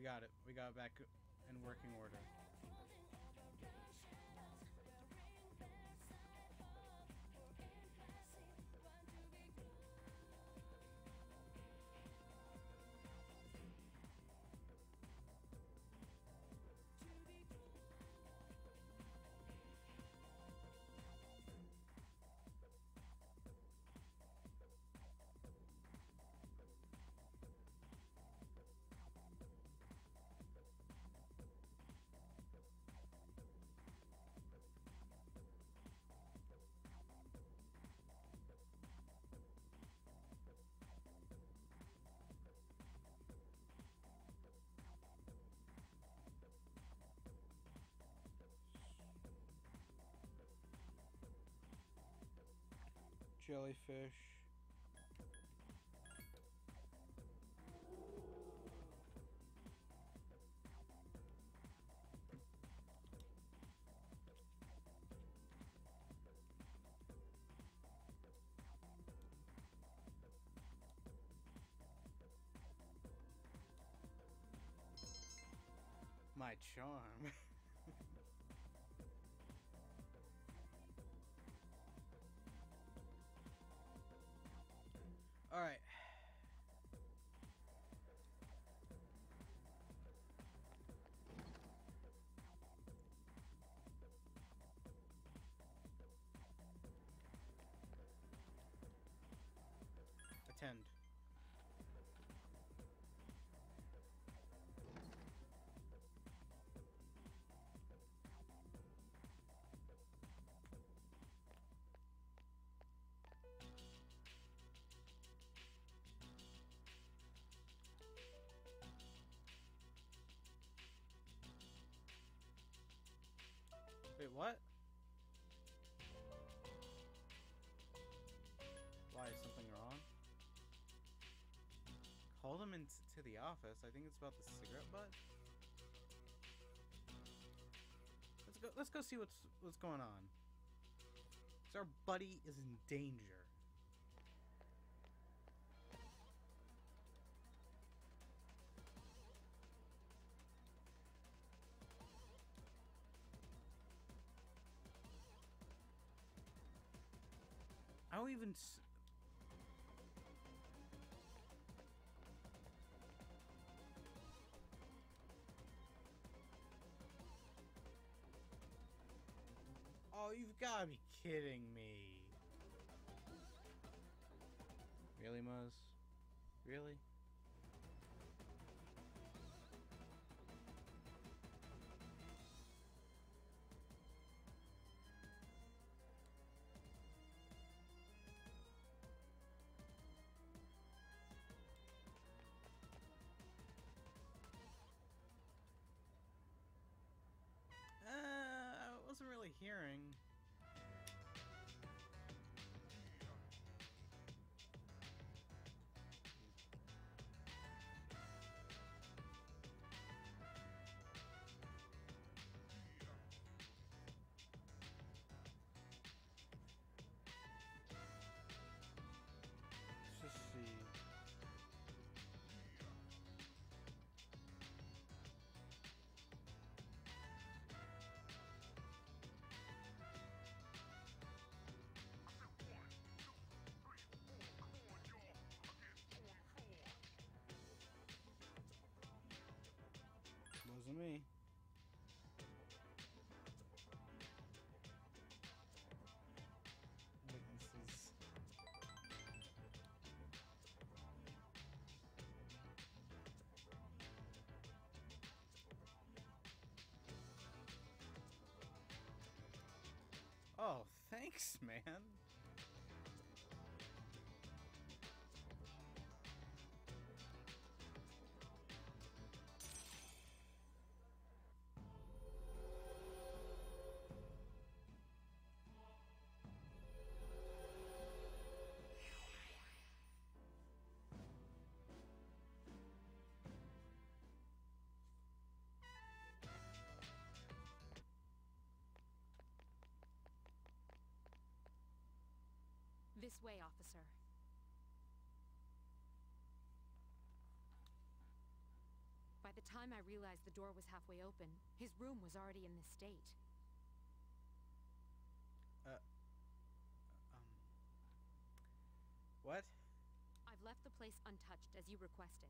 got it. We got it back in working order. Jellyfish. My charm. All right. Attend. Wait, what? Why, is something wrong? Call them into the office. I think it's about the cigarette butt. Let's go see what's going on. 'Cause our buddy is in danger. I don't even. Oh, you've gotta be kidding me. Really, Muzz? Really? I wasn't really hearing. Let's just see. Wasn't me. Witnesses. Oh, thanks, man. This way, officer. By By the time I realized the door was halfway open, his room was already in this state. What? I've left the place untouched, as you requested.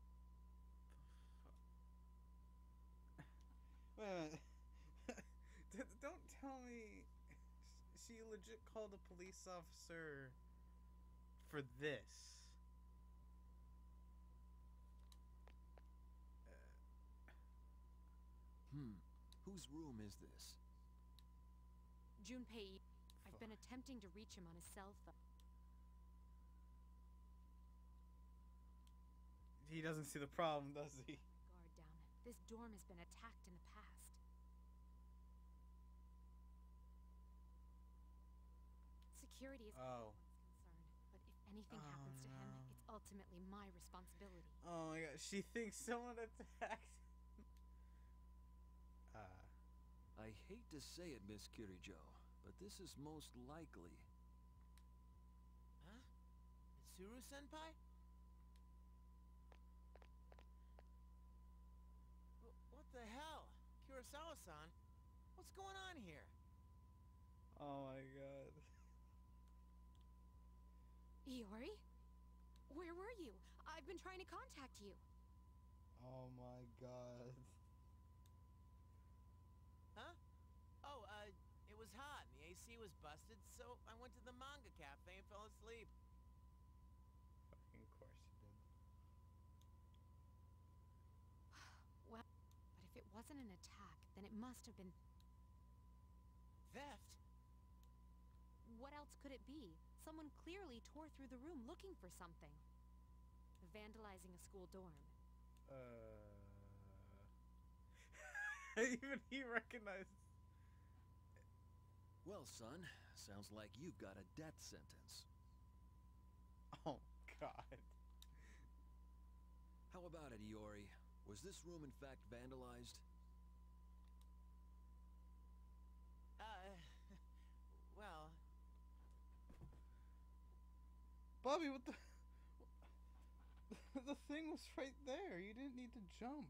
Wait a minute. Don't tell me she legit called a police officer for this. Whose room is this? Junpei, I've been attempting to reach him on his cell phone. He doesn't see the problem, does he? Guard down. This dorm has been attacked in the past. Security is everyone's concern, but if anything happens to him, it's ultimately my responsibility. Oh my god, she thinks someone attacked him. I hate to say it, Miss Kirijo, but this is most likely. Huh? Mitsuru-senpai? What the hell? Kurosawa-san? What's going on here? Oh my god. Iori? Where were you? I've been trying to contact you. Oh my god. Huh? Oh, it was hot and the AC was busted, so I went to the manga cafe and fell asleep. Fucking course you did. Well, but if it wasn't an attack, then it must have been... Theft? What else could it be? Someone clearly tore through the room looking for something. Vandalizing a school dorm. Even he recognized. Well, son, sounds like you've got a death sentence. Oh god. How about it, Iori? Was this room in fact vandalized? Well... Bobby, what the... The thing was right there. You didn't need to jump.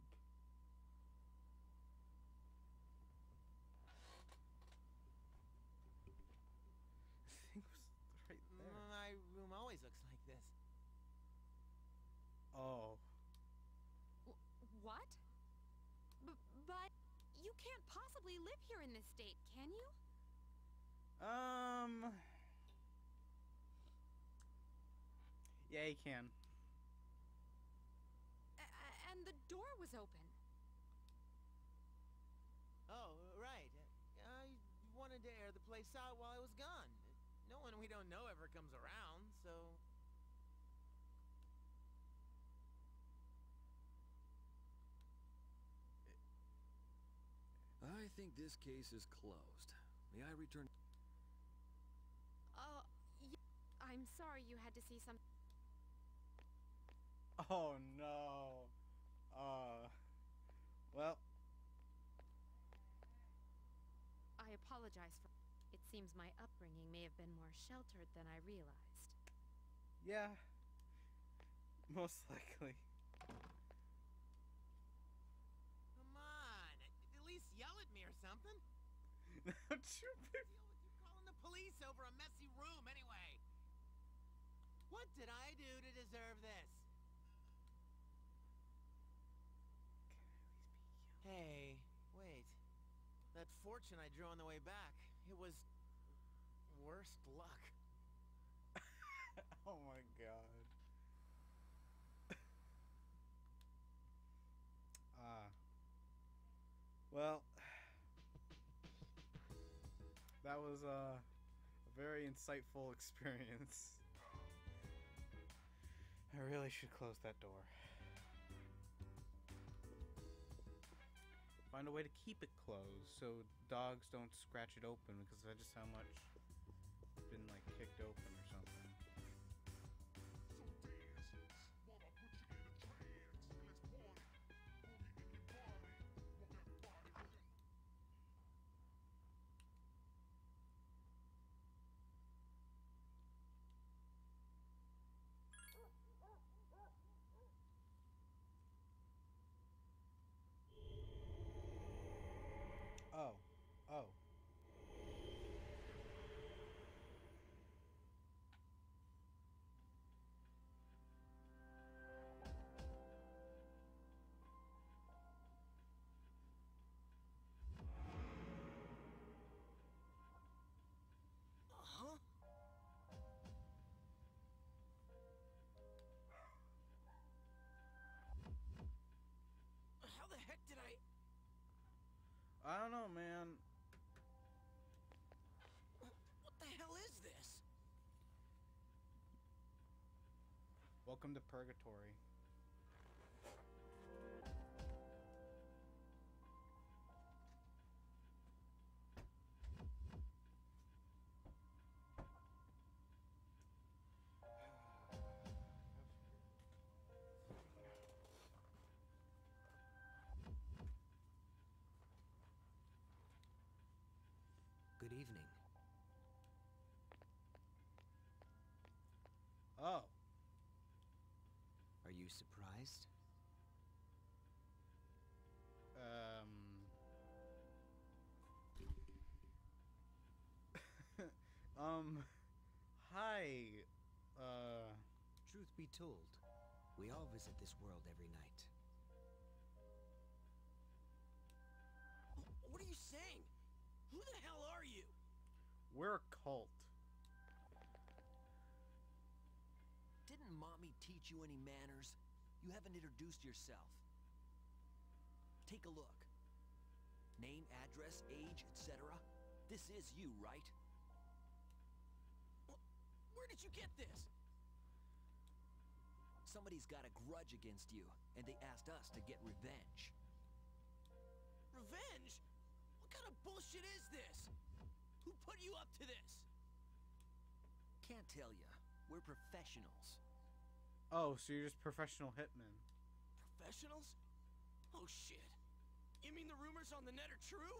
The thing was right there. My room always looks like this. Oh. What? But you can't possibly live here in this state, can you? Yeah, he can. And the door was open. Oh, right. I wanted to air the place out while I was gone. No one we don't know ever comes around, so... I think this case is closed. May I return? I'm sorry you had to see some... Oh no. Well. I apologize for... It seems my upbringing may have been more sheltered than I realized. Yeah. Most likely. Come on! At least yell at me or something. Not true, Deal with you calling the police over a messy room anyway. What did I do to deserve this? Hey, wait. That fortune I drew on the way back, it was... worst luck. Oh my god. Well, that was a very insightful experience. I really should close that door. Find a way to keep it closed so dogs don't scratch it open, because that's just how much it's been like kicked open or something. I don't know, man. What the hell is this? Welcome to Purgatory. Good evening. Oh. Are you surprised? Hi. Truth be told, we all visit this world every night. What are you saying? Who the hell are you? We're a cult. Didn't Mommy teach you any manners? You haven't introduced yourself. Take a look. Name, address, age, etc. This is you, right? Where did you get this? Somebody's got a grudge against you, and they asked us to get revenge. Revenge? What kind of bullshit is this? Who put you up to this? Can't tell ya. We're professionals. Oh, so you're just professional hitmen. Professionals? Oh shit. You mean the rumors on the net are true?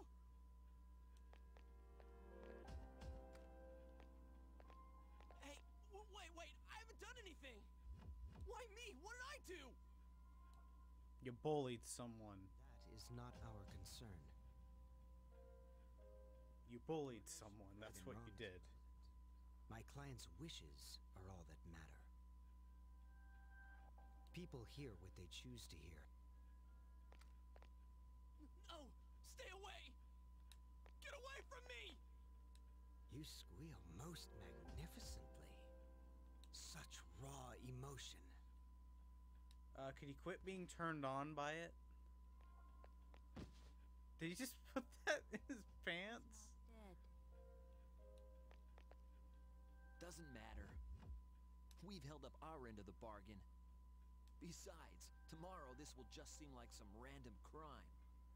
Hey, wait, I haven't done anything. Why me? What did I do? You bullied someone. That is not our concern. You bullied someone. That's Been what you wronged. did. My client's wishes are all that matter. People hear what they choose to hear. No! Stay away! Get away from me! You squeal most magnificently. Such raw emotion. Could he quit being turned on by it? Did he just put that in his pants? Dead. Doesn't matter. We've held up our end of the bargain. Besides, tomorrow this will just seem like some random crime.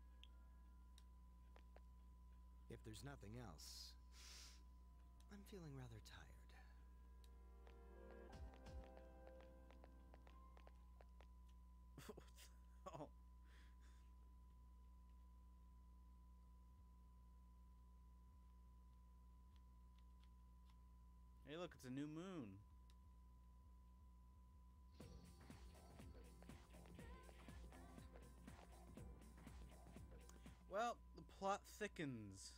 If there's nothing else, I'm feeling rather tired. Oh. Hey, look, it's a new moon. Well, the plot thickens.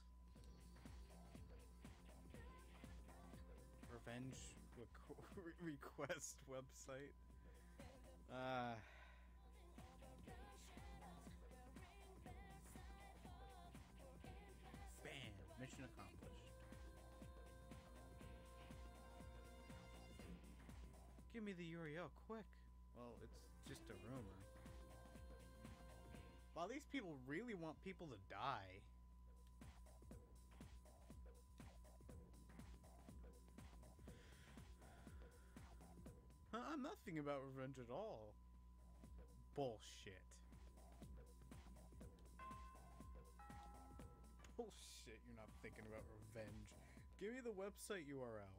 Revenge request website. Bam! Mission accomplished. Give me the URL, quick. Well, it's just a rumor. Wow, these people really want people to die. I'm not thinking about revenge at all. Bullshit. Bullshit, you're not thinking about revenge. Give me the website URL.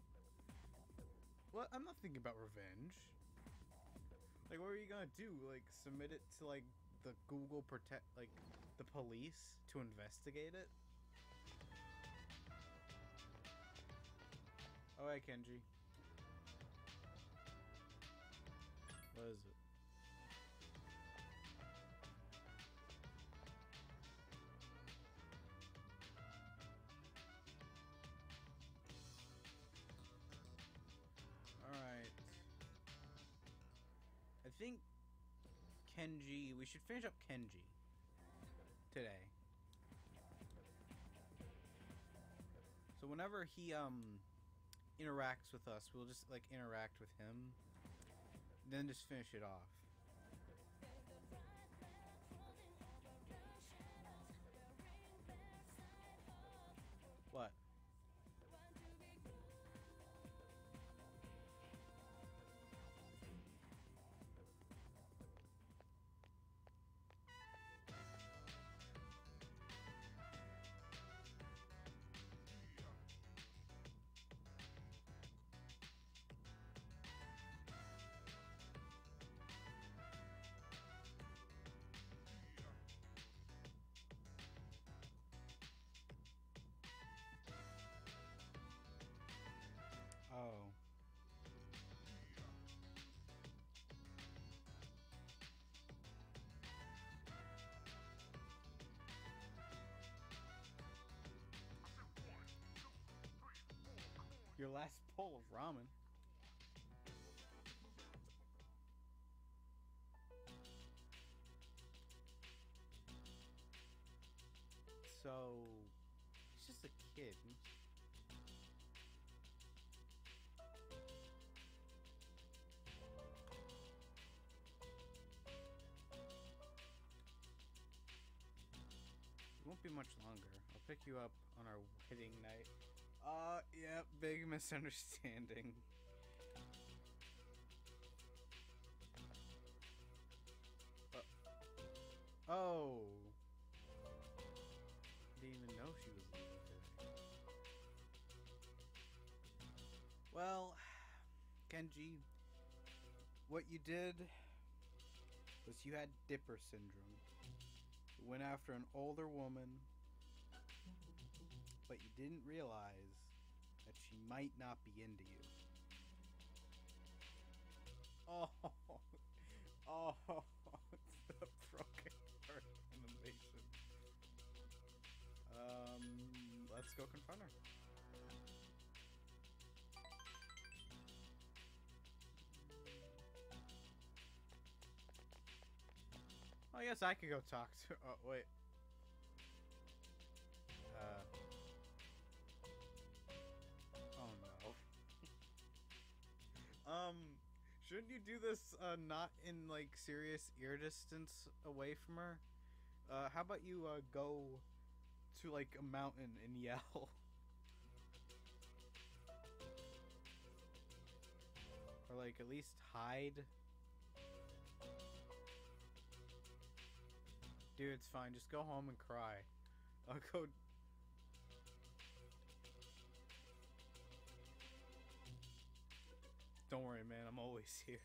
What? I'm not thinking about revenge. Like, what are you gonna do? Like, submit it to, like, the Google like, the police to investigate it? Oh, hey, Kenji. What is it? Alright. I think Kenji, we should finish up Kenji today. So whenever he interacts with us, we'll just like interact with him, then just finish it off. Your last bowl of ramen. So, he's just a kid. It won't be much longer. I'll pick you up on our wedding night. Yeah, big misunderstanding. Oh. Didn't even know she was leaving today. Well, Kenji, what you did was you had Dipper syndrome. You went after an older woman, but you didn't realize that she might not be into you. Oh, it's the broken heart animation. Let's go confront her. Oh, yes, I could go talk to her. Oh, wait. Oh, no. Shouldn't you do this, not in, like, serious ear distance away from her? How about you, go to, like, a mountain and yell? Or, like, at least hide? Dude, it's fine. Just go home and cry. I'll go... Don't worry, man. I'm always here.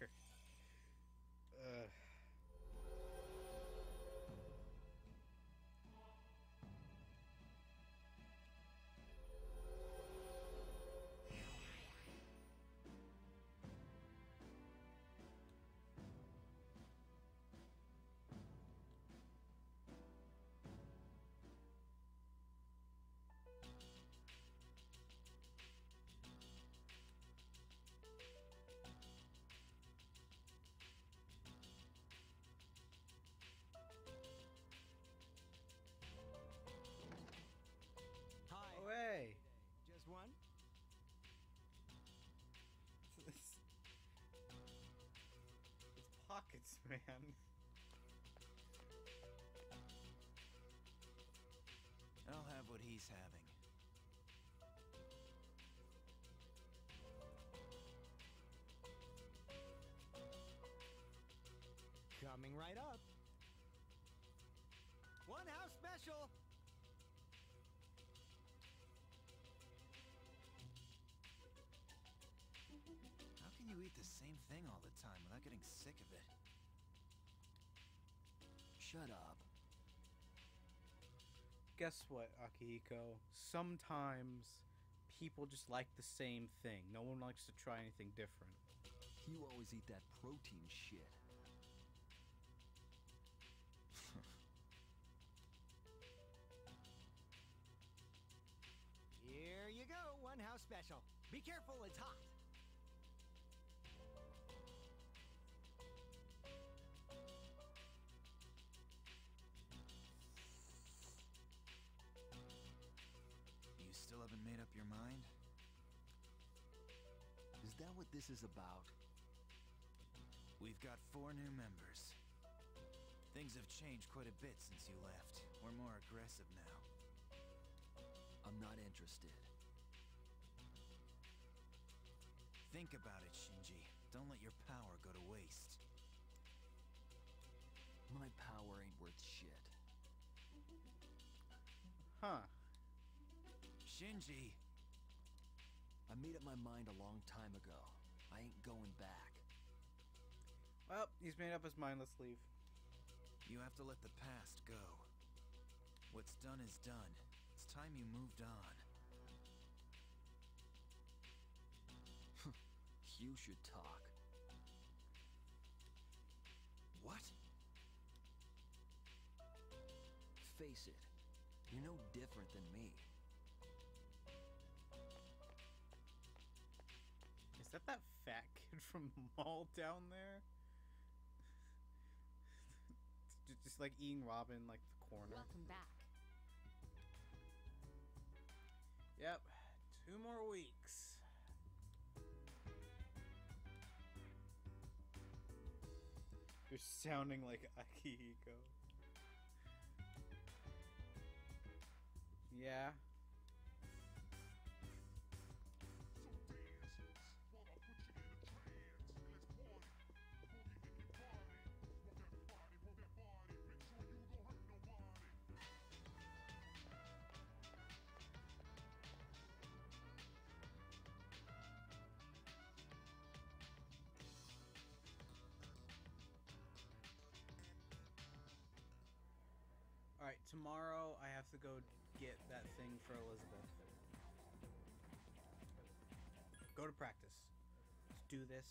Hi. Oh, hey! Just one? It's pockets, man. I'll have what he's having. Coming right up. One house special. How can you eat the same thing all the time without getting sick of it? Shut up. Guess what, Akihiko? Sometimes people just like the same thing. No one likes to try anything different. You always eat that protein shit. Here you go, one house special. Be careful, it's hot. You still haven't made up your mind? Is that what this is about? We've got 4 new members. Things have changed quite a bit since you left. We're more aggressive now. I'm not interested. Think about it, Shinji. Don't let your power go to waste. My power ain't worth shit. Huh. Shinji! I made up my mind a long time ago. I ain't going back. Well, he's made up his mind. Let's leave. You have to let the past go. What's done is done. It's time you moved on. You should talk. What? Face it, you're no different than me. Is that fat kid from the mall down there? Just like eating Robin, like the corner. Welcome back. Yep, 2 more weeks. You're sounding like Akihiko. Yeah. Alright, tomorrow I have to go get that thing for Elizabeth. Go to practice. Let's do this.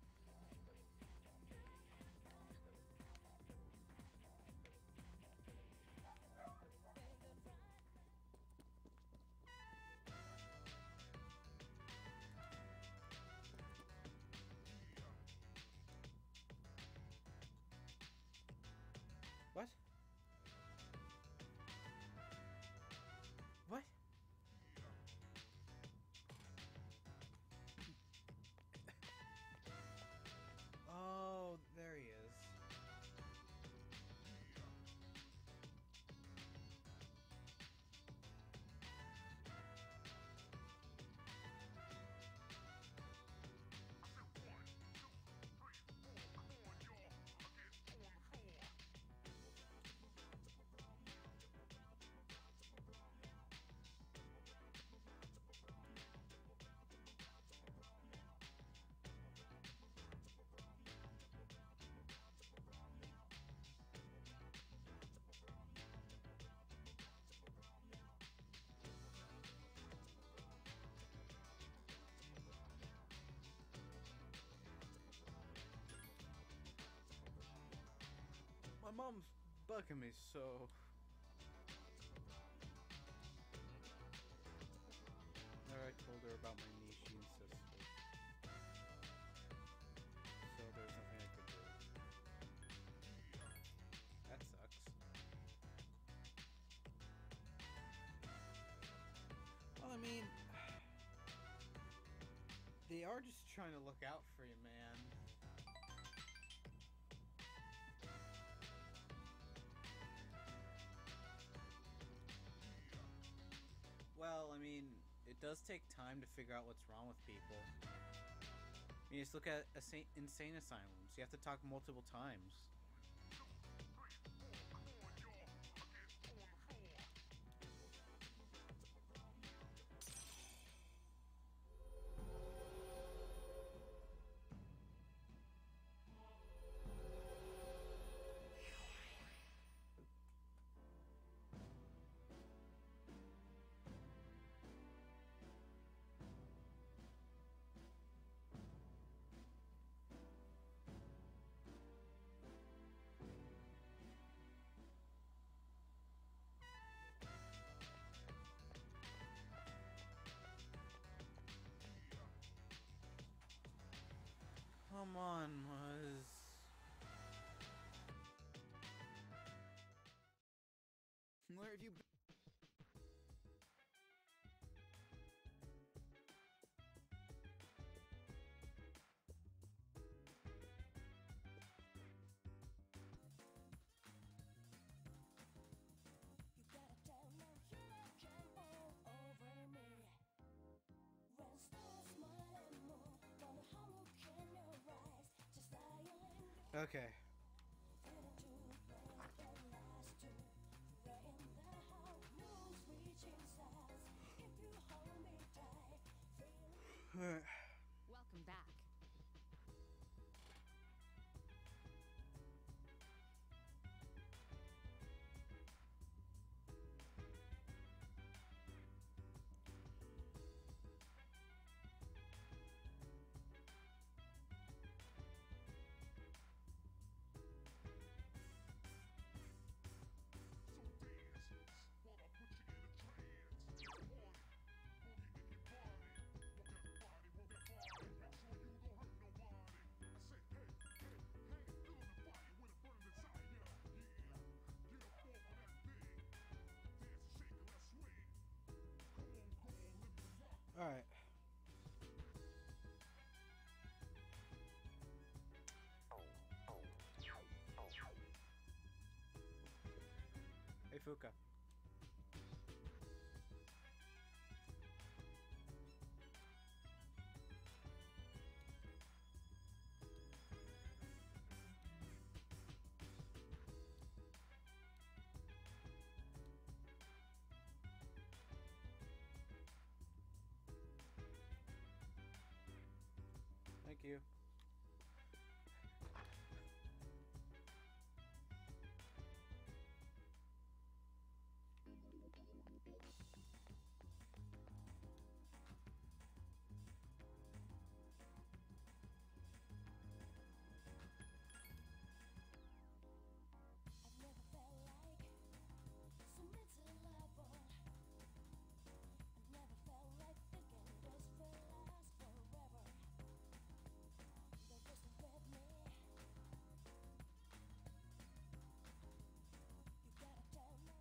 What? What? Oh, there he is. My mom's bugging me, so... I told her about my Nishin sister. So there's nothing I could do. That sucks. Well, I mean... They are just trying to look out for you, man. Well, I mean, it does take time to figure out what's wrong with people. I mean, just look at insane asylums. You have to talk multiple times. Come on, Muzz. Where have you been? Okay. Welcome back. Fuka. Thank you. I've never felt like so mental level. I've never felt like thinking just will last forever. They're just with me. You gotta tell them.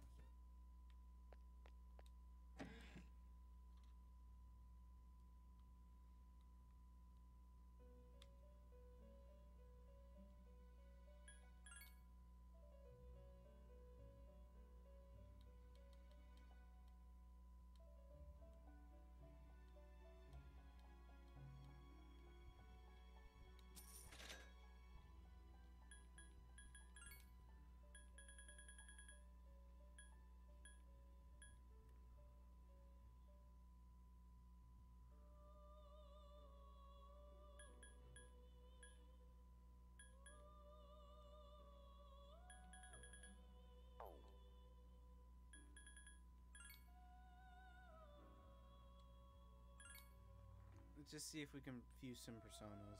Let's just see if we can fuse some personas.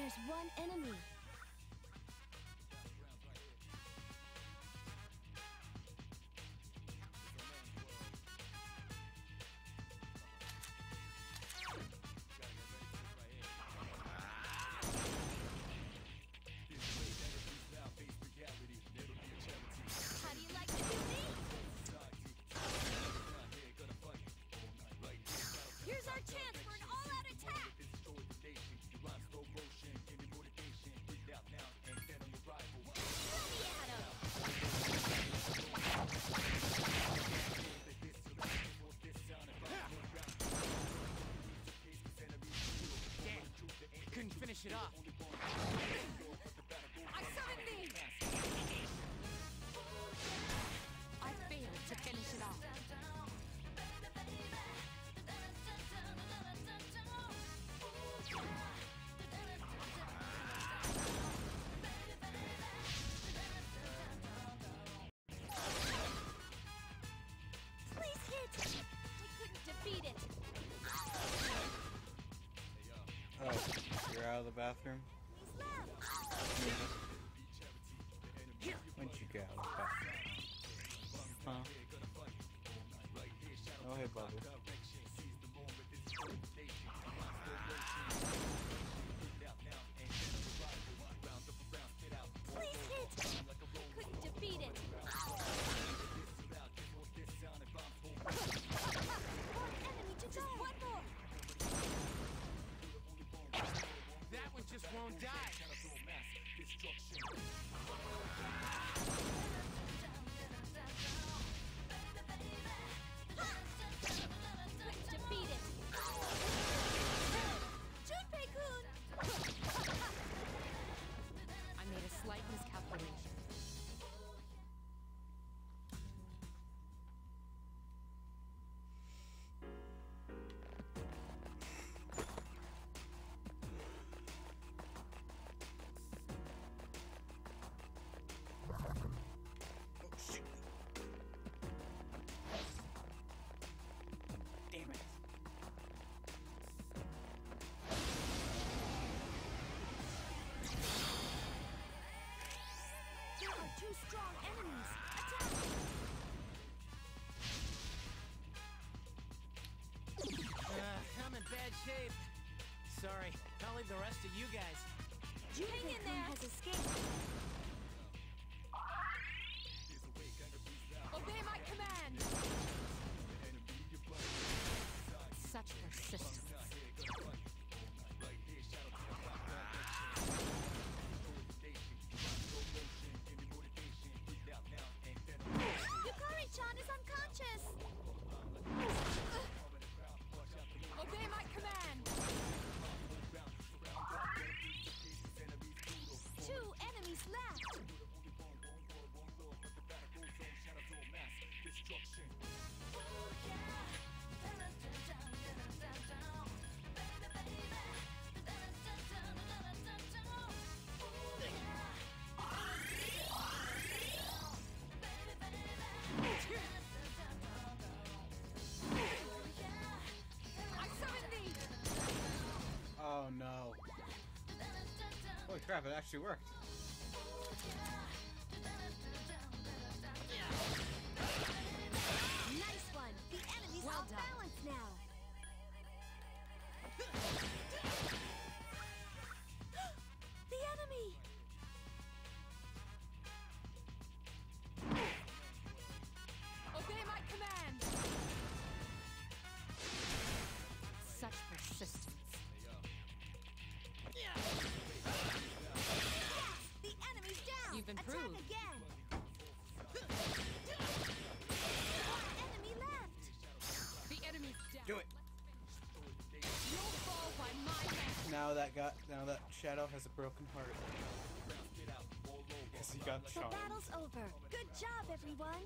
There's one enemy. How do you like to do me? Here's our chance for an all-out attack! Let me at him! Damn, couldn't finish it off. I summon thee! I failed to finish it off. Please hit! We couldn't defeat it! Oh, you're out of the bathroom? He's left! When'd you get out of the bathroom? Huh? Oh, hey, Bubba. Please hit! Couldn't defeat it! One enemy to go! One more! That one just won't die. Couldn't defeat it! Junpei-kun! I made a slight miscalculation. Oh, shoot. Damn it. There are two strong enemies. Attack! I'm in bad shape. Sorry, I'll leave the rest of you guys. Hang in there! Has escaped. Obey my command! Such persistence. Yukari-chan is unconscious! Obey my command! Two enemies left! I summon thee! Oh, no. Holy crap, it actually worked. Nice one. The enemy's Well off done. balance now. The enemy. Obey my command! Such persistence. The enemy's down. You've improved. Attack again. One enemy left. The enemy's down. Do it. You'll fall by my hand. Now that Shadow has a broken heart. Because he got The charmed. battle's over. Good job, everyone.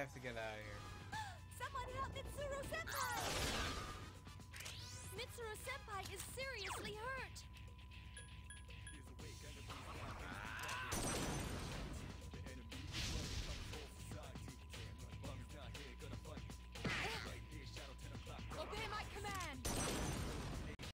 have to get out of here. Someone help Mitsuru Senpai! Mitsuru Senpai is seriously hurt!